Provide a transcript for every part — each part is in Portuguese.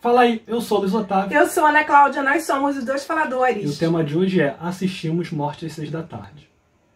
Fala aí, eu sou o Luiz Otávio. Eu sou a Ana Cláudia, nós somos os dois faladores. E o tema de hoje é Assistimos Morte às 6 da tarde.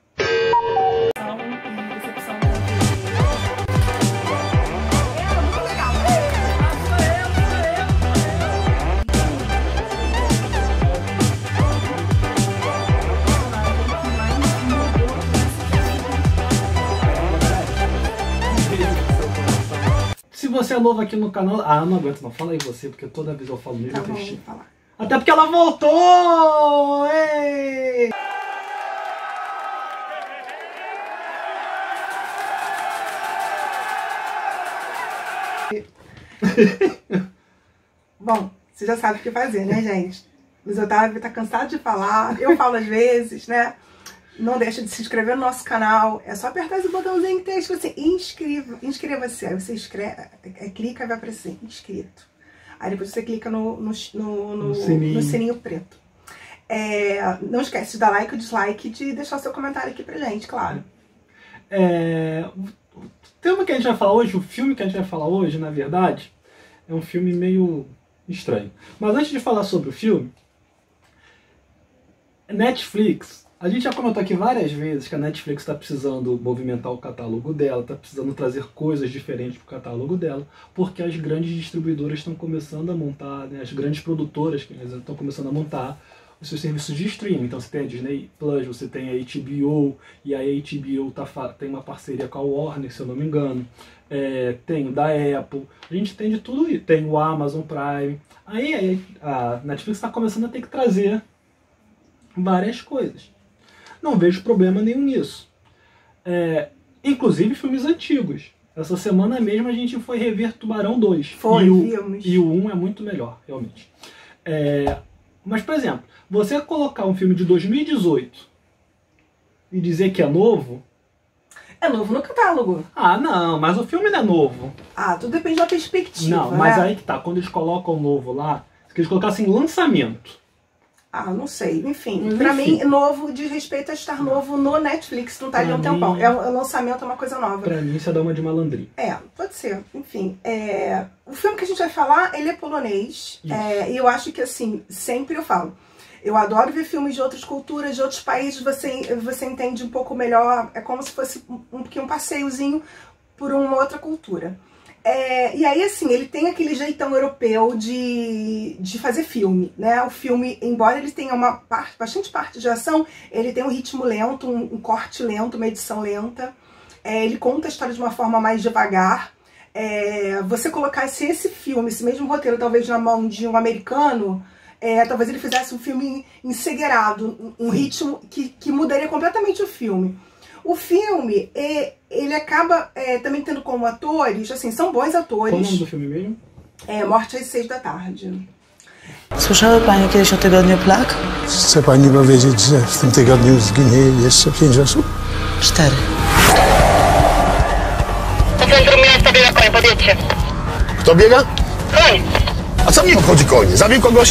Se você é novo aqui no canal... Ah, não aguento não. Fala aí você, porque toda vez eu falo mesmo. Tá bom, vou falar. Até porque ela voltou! Ei! Bom, você já sabe o que fazer, né, gente? Luiz Otávio tá cansado de falar, eu falo às vezes, né? Não deixa de se inscrever no nosso canal. É só apertar esse botãozinho que tem escrito assim, inscreva-se. Aí você clica e vai aparecer inscrito. Aí depois você clica no sininho preto. Não esquece de dar like ou dislike e de deixar seu comentário aqui pra gente, claro. O tema que a gente vai falar hoje, o filme que a gente vai falar hoje, na verdade, é um filme meio estranho. Mas antes de falar sobre o filme, Netflix... A gente já comentou aqui várias vezes que a Netflix está precisando movimentar o catálogo dela, está precisando trazer coisas diferentes para o catálogo dela, porque as grandes distribuidoras estão começando a montar, né, as grandes produtoras estão começando a montar os seus serviços de streaming. Então você tem a Disney Plus, você tem a HBO, e a HBO tem uma parceria com a Warner, se eu não me engano. Tem o da Apple, a gente tem de tudo isso. Tem o Amazon Prime. Aí a Netflix está começando a ter que trazer várias coisas. Não vejo problema nenhum nisso. Inclusive filmes antigos. Essa semana mesmo a gente foi rever Tubarão 2. E o 1 é muito melhor, realmente. Mas, por exemplo, você colocar um filme de 2018 e dizer que é novo... É novo no catálogo. Ah, não, mas o filme não é novo. Ah, tudo depende da perspectiva. Não, mas aí que tá, quando eles colocam novo lá, se eles colocassem lançamento... Ah, não sei. Enfim, pra mim, novo diz respeito a estar novo no Netflix, não tá ali há um tempão. O lançamento é uma coisa nova. Pra mim, isso é dar uma de malandrinho. Pode ser. Enfim, o filme que a gente vai falar, ele é polonês. E eu acho que, assim, sempre eu falo, eu adoro ver filmes de outras culturas, de outros países, você entende um pouco melhor, é como se fosse um passeiozinho por uma outra cultura. E aí, assim, ele tem aquele jeitão europeu de fazer filme, né? O filme, embora ele tenha bastante parte de ação, ele tem um ritmo lento, um corte lento, uma edição lenta. Ele conta a história de uma forma mais devagar. Você colocasse esse filme, esse mesmo roteiro, talvez na mão de um americano, talvez ele fizesse um filme encegueirado, um ritmo que mudaria completamente o filme. O filme, ele acaba também tendo como atores, assim, são bons atores. Qual o nome do filme mesmo? Morte às 6 da tarde. Słyszały Panie kiedyś o tygodniu plag? Chce pani powiedzieć, że w tym tygodniu zginie jeszcze 5 osób? 4. Po centrum miasta biega koń, podjedźcie. Kto biega? Koń! A co mnie obchodzi koń? Zabił kogoś?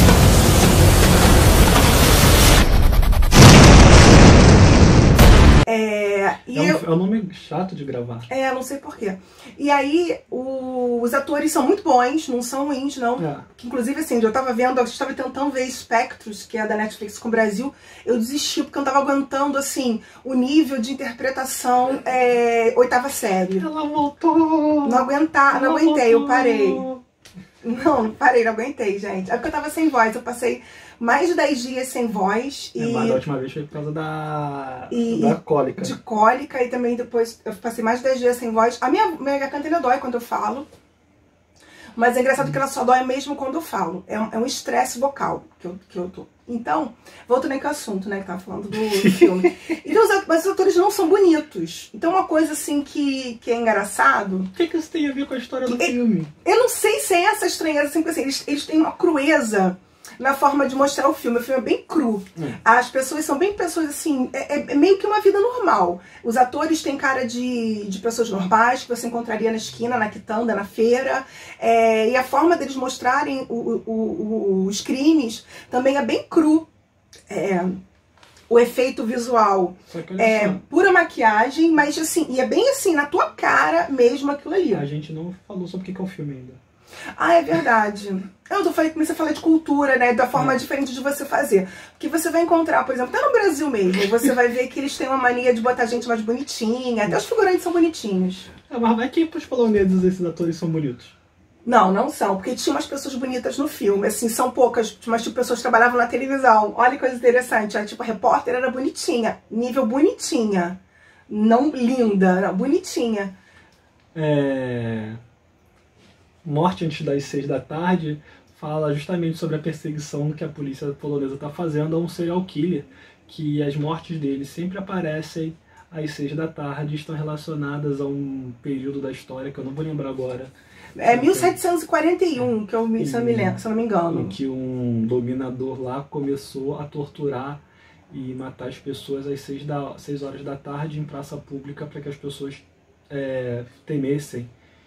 É um nome chato de gravar. Não sei porquê. E aí, os atores são muito bons, não são ruins, não. Que, inclusive, assim, eu estava tentando ver Spectros, que é da Netflix com o Brasil, eu desisti porque eu não estava aguentando, assim, o nível de interpretação 8ª série. Ela voltou! Não aguentei, eu parei. Não aguentei, gente. É porque eu tava sem voz, eu passei mais de 10 dias sem voz. Mas da última vez foi por causa da cólica. De cólica, e também depois eu passei mais de 10 dias sem voz. A minha garganta ainda dói quando eu falo. Mas é engraçado que ela só dói mesmo quando eu falo. É um estresse vocal que eu tô. Então, voltando aqui ao assunto, né, que tava falando do filme. Então, mas os atores não são bonitos. Então, uma coisa assim que é engraçado... O que isso tem a ver com a história do filme? Eu não sei se é essa estranheza, assim, porque assim, eles têm uma crueza na forma de mostrar o filme. O filme é bem cru. As pessoas são bem pessoas, assim, é meio que uma vida normal. Os atores têm cara de pessoas normais, que você encontraria na esquina, na quitanda, na feira. E a forma deles mostrarem os crimes também é bem cru. O efeito visual pura maquiagem, mas assim, e é bem assim, na tua cara mesmo aquilo ali. A gente não falou sobre o que é o filme ainda. Ah, é verdade. Comecei a falar de cultura, né? Da forma diferente de você fazer. Porque você vai encontrar, por exemplo, até no Brasil mesmo, você vai ver que eles têm uma mania de botar gente mais bonitinha. Até os figurantes são bonitinhos. Mas vai que pros poloneses esses atores são bonitos. Não são, porque tinha umas pessoas bonitas no filme, assim, são poucas, mas tipo, pessoas que trabalhavam na televisão. Olha que coisa interessante, tipo, a repórter era bonitinha, nível bonitinha, não linda, não, bonitinha. Morte Antes das 6 da tarde fala justamente sobre a perseguição que a polícia polonesa está fazendo a um serial killer, que as mortes dele sempre aparecem às 6 da tarde, estão relacionadas a um período da história que eu não vou lembrar agora. É 1741, que eu se não me engano. Em que um dominador lá começou a torturar e matar as pessoas às 6 horas da tarde em praça pública para que as pessoas temessem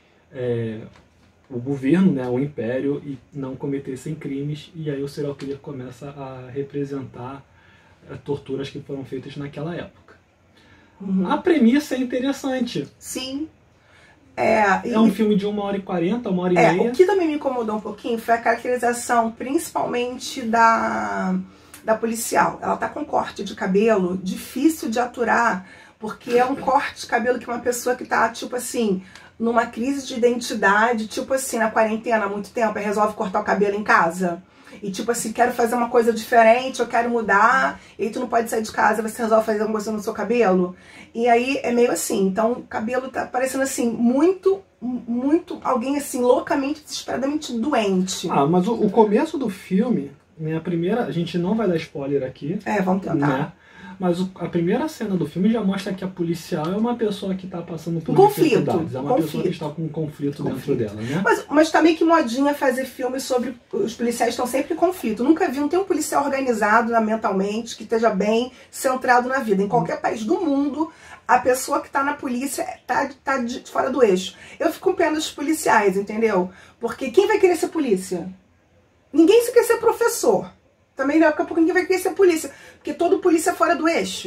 o governo, né, o império, e não cometessem crimes. E aí o serial killer começa a representar torturas que foram feitas naquela época. A premissa é interessante. Sim. É um filme de 1h40, 1h30. O que também me incomodou um pouquinho foi a caracterização, principalmente da policial. Ela tá com corte de cabelo difícil de aturar, porque é um corte de cabelo que uma pessoa que tá, tipo assim, numa crise de identidade, tipo assim, na quarentena há muito tempo, e resolve cortar o cabelo em casa. E tipo assim, quero fazer uma coisa diferente, eu quero mudar, e aí tu não pode sair de casa, você resolve fazer alguma coisa no seu cabelo. E aí é meio assim, então o cabelo tá parecendo assim, muito alguém assim, loucamente, desesperadamente doente. Mas o começo do filme, né, a gente não vai dar spoiler aqui. Vamos tentar. Né? Mas a primeira cena do filme já mostra que a policial é uma pessoa que está passando por dificuldades. É uma pessoa que está com um conflito dentro dela, né? Mas tá meio que modinha fazer filmes sobre os policiais estão sempre em conflito. Nunca vi, não tem um policial organizado mentalmente, que esteja bem centrado na vida. Em qualquer país do mundo, a pessoa que tá na polícia tá fora do eixo. Eu fico com pena dos policiais, entendeu? Porque quem vai querer ser polícia? Ninguém se quer ser professor. Também daqui a pouco ninguém vai querer ser polícia. Porque todo polícia é fora do eixo.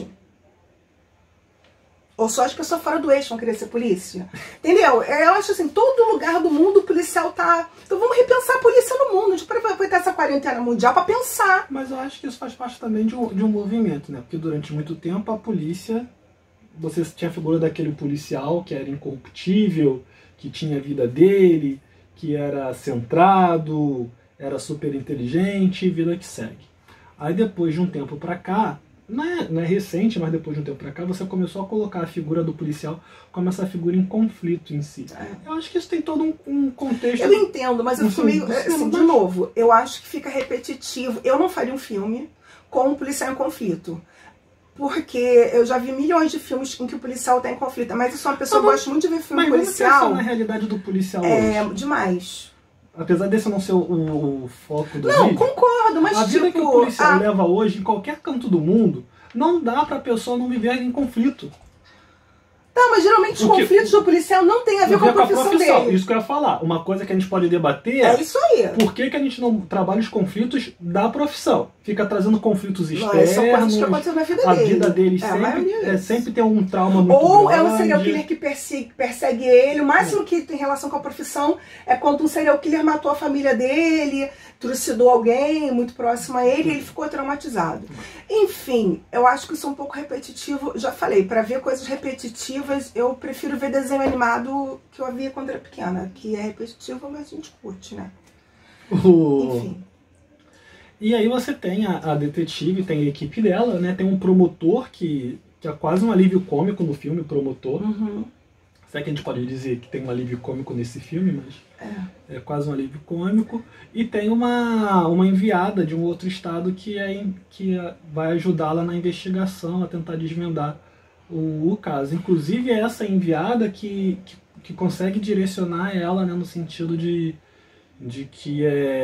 Ou só as pessoas fora do eixo vão querer ser polícia. Entendeu? Eu acho assim, todo lugar do mundo o policial tá... Então vamos repensar a polícia no mundo. A gente pode aproveitar essa quarentena mundial para pensar. Mas eu acho que isso faz parte também de um movimento, né? Porque durante muito tempo a polícia... Você tinha a figura daquele policial que era incorruptível, que tinha a vida dele, que era centrado, era super inteligente, vida que segue. Aí depois de um tempo pra cá, não é recente, mas depois de um tempo pra cá, você começou a colocar a figura do policial como essa figura em conflito em si. Eu acho que isso tem todo um contexto... Eu entendo, mas eu fico meio... Assim, de novo, eu acho que fica repetitivo. Eu não faria um filme com um policial em conflito. Porque eu já vi milhões de filmes em que o policial tá em conflito. Mas eu sou uma pessoa que gosta muito de ver filme policial. Mas vamos pensar na realidade do policial hoje. Demais. Apesar desse não ser o foco do vídeo. Não, concordo, mas a vida que o policial leva hoje, em qualquer canto do mundo, não dá pra pessoa não viver em conflito. Tá, mas geralmente os conflitos do policial não tem a ver com a profissão dele. Isso que eu ia falar. Uma coisa que a gente pode debater é isso aí. Por que a gente não trabalha os conflitos da profissão? Fica trazendo conflitos externos. São coisas que acontecem na vida dele. A vida dele sempre tem um trauma muito grande. Ou é um serial killer que persegue ele. O máximo que tem relação com a profissão é quando um serial killer matou a família dele, trucidou alguém muito próximo a ele e ele ficou traumatizado. Enfim, eu acho que isso é um pouco repetitivo. Já falei, para ver coisas repetitivas, eu prefiro ver desenho animado que eu via quando era pequena, que é repetitivo, mas a gente curte, né? Enfim. E aí você tem a detetive, tem a equipe dela, né? Tem um promotor que é quase um alívio cômico no filme, o promotor. Será que a gente pode dizer que tem um alívio cômico nesse filme, mas é quase um alívio cômico. E tem uma enviada de um outro estado que vai ajudá-la na investigação, a tentar desvendar o caso. Inclusive é essa enviada que consegue direcionar ela, né, no sentido de que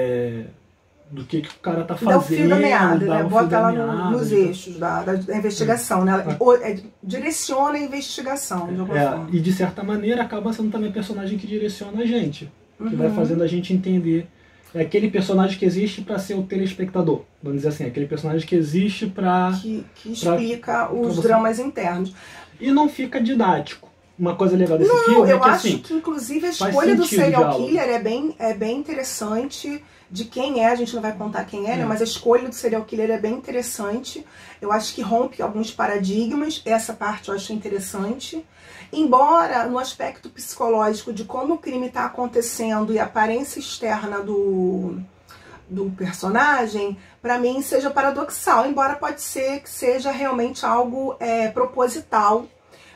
do que o cara tá fazendo. Dá o fio da meada, né? Bota ela nos eixos da investigação, né? Direciona a investigação, de alguma forma. E de certa maneira acaba sendo também personagem que direciona a gente, que vai fazendo a gente entender. É aquele personagem que existe para ser o telespectador, vamos dizer assim, aquele personagem que existe para... Que explica os dramas internos. E não fica didático. uma coisa legal desse Não, filme é eu que, acho assim, que inclusive a faz escolha do sentido o serial diálogo. killer é bem interessante. De quem é, a gente não vai contar quem é, né? Mas a escolha do serial killer é bem interessante. Eu acho que rompe alguns paradigmas. Essa parte eu acho interessante. Embora no aspecto psicológico de como o crime está acontecendo e a aparência externa do personagem, para mim seja paradoxal. Embora pode ser que seja realmente algo proposital,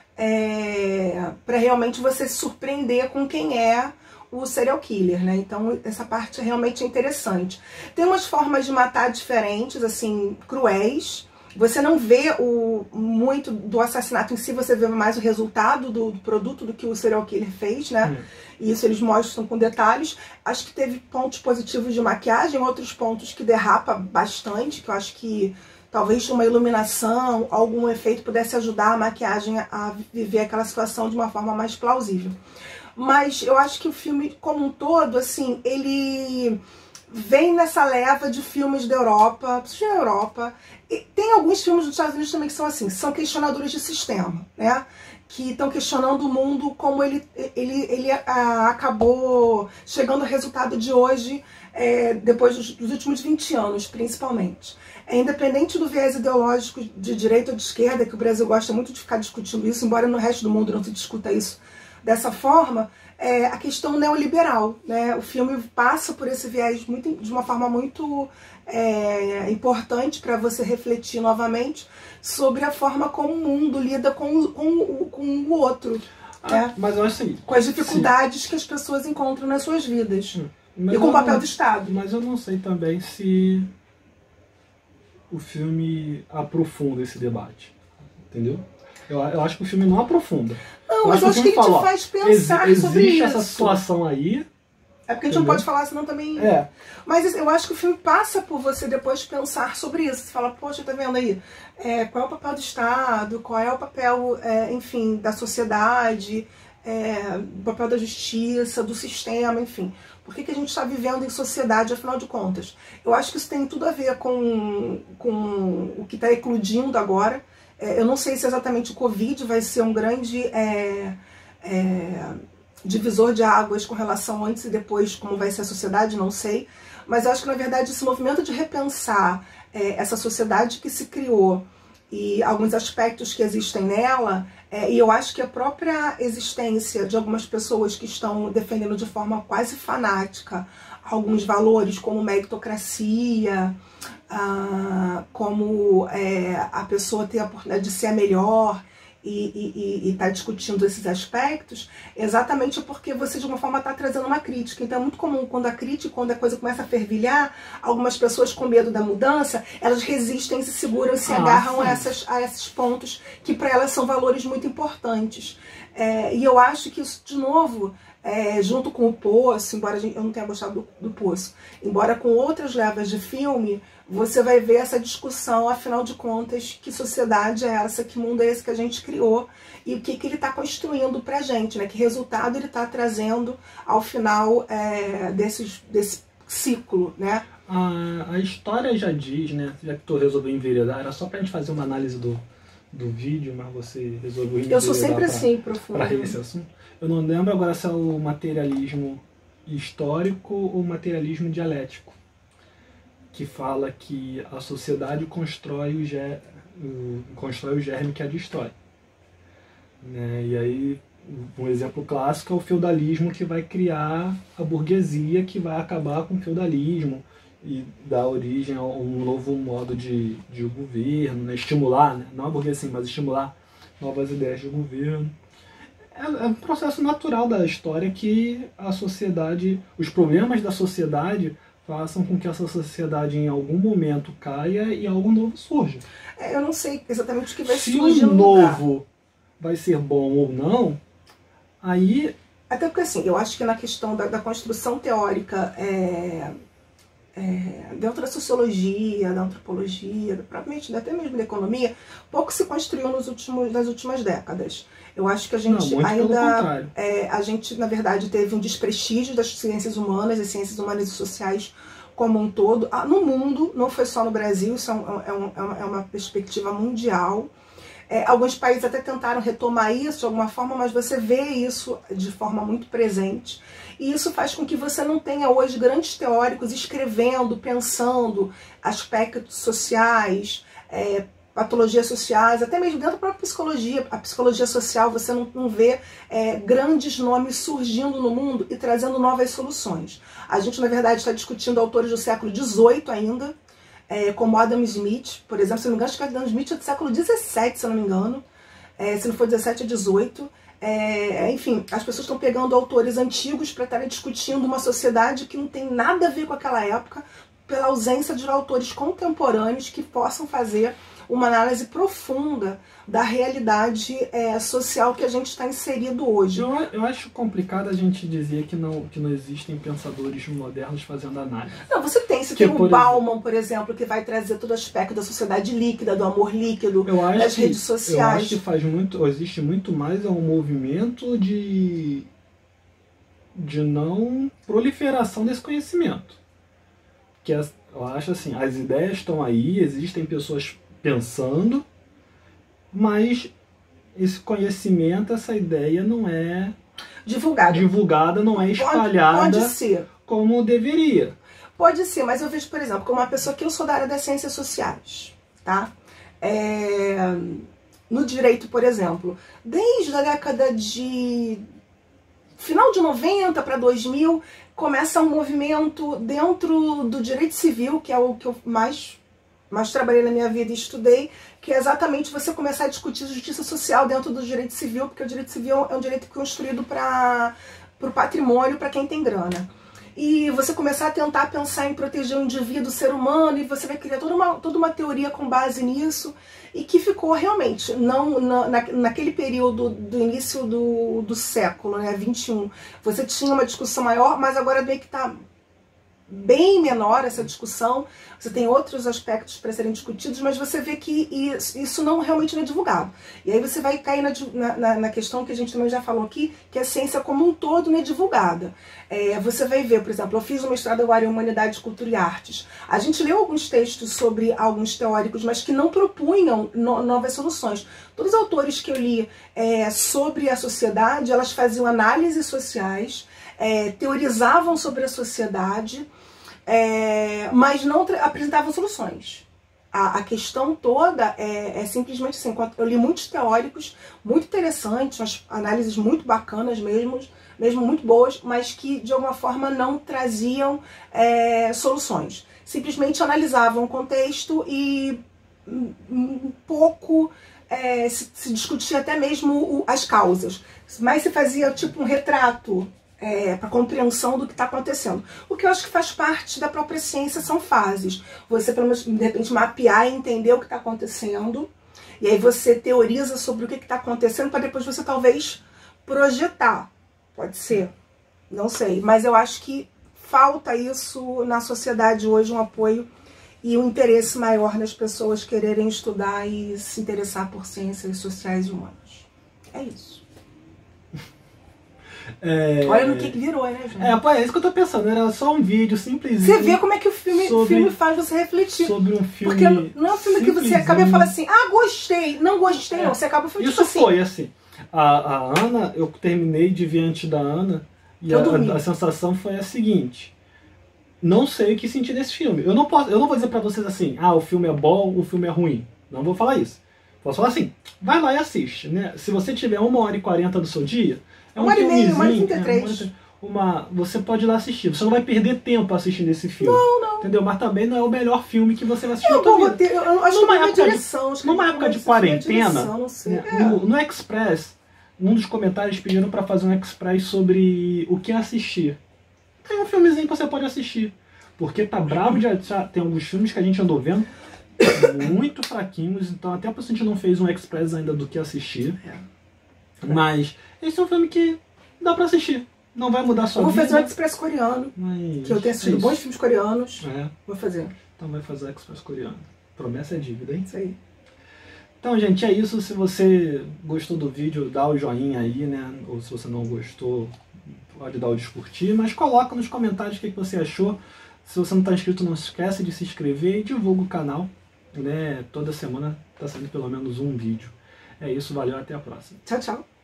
para realmente você se surpreender com quem é o serial killer, né? Então essa parte realmente é interessante. Tem umas formas de matar diferentes, assim, cruéis. Você não vê muito do assassinato em si, você vê mais o resultado do produto do que o serial killer fez, né? E isso eles mostram com detalhes. Acho que teve pontos positivos de maquiagem, outros pontos que derrapa bastante, que eu acho que talvez uma iluminação, algum efeito pudesse ajudar a maquiagem a viver aquela situação de uma forma mais plausível. Mas eu acho que o filme como um todo, assim, ele vem nessa leva de filmes da Europa, principalmente na Europa. E tem alguns filmes dos Estados Unidos também que são assim, são questionadores de sistema, né? Que estão questionando o mundo como ele acabou chegando ao resultado de hoje, depois dos últimos 20 anos, principalmente. Independente do viés ideológico de direita ou de esquerda, que o Brasil gosta muito de ficar discutindo isso, embora no resto do mundo não se discuta isso dessa forma, a questão neoliberal, né? O filme passa por esse viés de uma forma muito importante para você refletir novamente sobre a forma como o mundo lida com o outro. Né? Mas eu acho assim, com as dificuldades que as pessoas encontram nas suas vidas. E com o papel do Estado. Mas eu não sei também se o filme aprofunda esse debate. Entendeu? Eu acho que o filme não aprofunda. Não, mas eu acho que ele te faz pensar sobre isso. Existe essa situação aí. É porque a gente não pode falar, senão também... Mas eu acho que o filme passa por você depois pensar sobre isso. Você fala, poxa, tá vendo aí? Qual é o papel do Estado? Qual é o papel, enfim, da sociedade? O papel da justiça, do sistema, enfim. Por que a gente está vivendo em sociedade, afinal de contas? Eu acho que isso tem tudo a ver com o que está eclodindo agora. Eu não sei se exatamente o Covid vai ser um grande divisor de águas com relação antes e depois, como vai ser a sociedade, não sei. Mas eu acho que, na verdade, esse movimento de repensar essa sociedade que se criou e alguns aspectos que existem nela, e eu acho que a própria existência de algumas pessoas que estão defendendo de forma quase fanática alguns valores como meritocracia, como a pessoa ter a oportunidade de ser a melhor e tá discutindo esses aspectos, exatamente porque você de alguma forma está trazendo uma crítica. Então é muito comum quando a coisa começa a fervilhar, algumas pessoas com medo da mudança, elas resistem, se seguram e se agarram a esses pontos que para elas são valores muito importantes. E eu acho que isso, de novo, junto com o Poço, embora eu não tenha gostado do Poço, embora com outras levas de filme, você vai ver essa discussão, afinal de contas, que sociedade é essa, que mundo é esse que a gente criou e o que ele está construindo pra gente, né? Que resultado ele está trazendo ao final desse ciclo, né? A história já diz, né? Já que tu resolveu enveredar, era só pra gente fazer uma análise do vídeo, mas você resolveu enveredar. Eu sou sempre assim, profundo. Para esse assunto. Eu não lembro agora se é o materialismo histórico ou o materialismo dialético, que fala que a sociedade constrói o germe que a destrói. Né? E aí, um exemplo clássico é o feudalismo, que vai criar a burguesia, que vai acabar com o feudalismo e dar origem a um novo modo de governo, né? Estimular, né? Não a burguesia, mas estimular novas ideias de governo. É um processo natural da história que a sociedade, os problemas da sociedade façam com que essa sociedade em algum momento caia e algo novo surja. Eu não sei exatamente o que vai surgir. Se o novo vai ser bom ou não, aí... Até porque, assim, eu acho que na questão da construção teórica dentro da sociologia, da antropologia, provavelmente até mesmo da economia, pouco se construiu nas últimas décadas. Eu acho que a gente a gente, na verdade, teve um desprestígio das ciências humanas, as ciências humanas e sociais como um todo, no mundo, não foi só no Brasil, isso é uma perspectiva mundial. Alguns países até tentaram retomar isso de alguma forma, mas você vê isso de forma muito presente. E isso faz com que você não tenha hoje grandes teóricos escrevendo, pensando aspectos sociais, patologias sociais, até mesmo dentro da própria psicologia. A psicologia social, você não vê grandes nomes surgindo no mundo e trazendo novas soluções. A gente, na verdade, está discutindo autores do século XVIII ainda, como Adam Smith, por exemplo. Se não me engano, acho que Adam Smith é do século XVII, se eu não me engano. Se não for 17, é 18. Enfim, as pessoas estão pegando autores antigos para estarem discutindo uma sociedade que não tem nada a ver com aquela época, pela ausência de autores contemporâneos que possam fazer uma análise profunda da realidade social que a gente está inserido hoje. Eu acho complicado a gente dizer que não existem pensadores modernos fazendo análise. Não, você tem. Você tem o Bauman, por exemplo, que vai trazer todo o aspecto da sociedade líquida, do amor líquido, das redes sociais. Eu acho que existe muito mais um movimento de não proliferação desse conhecimento. Eu acho assim, as ideias estão aí, existem pessoas pensando, mas esse conhecimento, essa ideia não é divulgada, não é espalhada pode ser. Como deveria. Pode ser, mas eu vejo, por exemplo, como uma pessoa que eu sou da área das ciências sociais, tá? No direito, por exemplo, desde a década de final de 90 para 2000, começa um movimento dentro do direito civil, que é o que eu mais trabalhei na minha vida e estudei, que é exatamente você começar a discutir justiça social dentro do direito civil, porque o direito civil é um direito construído para o patrimônio, para quem tem grana. E você começar a tentar pensar em proteger o indivíduo, o ser humano, e você vai criar toda uma teoria com base nisso, e que ficou realmente, naquele período do início do século, né, 21, você tinha uma discussão maior, mas agora meio que está bem menor essa discussão, você tem outros aspectos para serem discutidos, mas você vê que isso realmente não é divulgado. E aí você vai cair na questão que a gente também já falou aqui, que a ciência como um todo não é divulgada. Você vai ver, por exemplo, eu fiz um mestrado agora em Humanidade, Cultura e Artes. A gente leu alguns textos sobre alguns teóricos, mas que não propunham novas soluções. Todos os autores que eu li sobre a sociedade, elas faziam análises sociais, teorizavam sobre a sociedade, mas não apresentavam soluções. A questão toda é simplesmente assim, eu li muitos teóricos muito interessantes, umas análises muito bacanas mesmo muito boas, mas que de alguma forma não traziam soluções. Simplesmente analisavam o contexto e um pouco se discutia até mesmo as causas, mas se fazia tipo um retrato para compreensão do que está acontecendo. O que eu acho que faz parte da própria ciência são fases. Você, pelo menos, de repente, mapear e entender o que está acontecendo, e aí você teoriza sobre o que está acontecendo para depois você talvez projetar. Pode ser, não sei. Mas eu acho que falta isso na sociedade hoje, um apoio e um interesse maior nas pessoas quererem estudar e se interessar por ciências sociais e humanas. É isso. Olha no que virou, né, gente? É isso que eu tô pensando. Era só um vídeo simplesinho. Você vê como é que o filme faz você refletir. Sobre um filme. Porque não é um filme que você acaba e fala assim, gostei, não gostei, não. Você acaba o filme isso tipo foi assim. A Ana, eu terminei de ver antes da Ana, e a sensação foi a seguinte: não sei o que sentir desse filme. Eu não vou dizer pra vocês assim, o filme é bom, o filme é ruim. Não vou falar isso. Posso falar assim, vai lá e assiste, né? Se você tiver 1h40 do seu dia, é 1h30, 1h33. Você pode ir lá assistir. Você não vai perder tempo assistindo esse filme. Não. Entendeu? Mas também não é o melhor filme que você vai assistir na sua vida. Eu acho que é uma direção. Numa época de quarentena, no Express, um dos comentários pediram para fazer um Express sobre o que assistir. Tem um filmezinho que você pode assistir. Porque tá bravo de achar. Tem alguns filmes que a gente andou vendo muito fraquinhos, então até por isso a gente não fez um Express ainda do que assistir. Mas esse é um filme que dá pra assistir. Não vai mudar a sua vida. Vou fazer o Express coreano. Que eu tenho assistido bons filmes coreanos. Vou fazer. Então vai fazer o Express coreano. Promessa é dívida, hein? Isso aí. Então, gente, é isso. Se você gostou do vídeo, dá o joinha aí, né? Ou se você não gostou, pode dar o descurtir. Mas coloca nos comentários o que você achou. Se você não está inscrito, não esquece de se inscrever e divulga o canal, né? Toda semana está saindo pelo menos um vídeo. É isso, valeu, até a próxima. Tchau, tchau.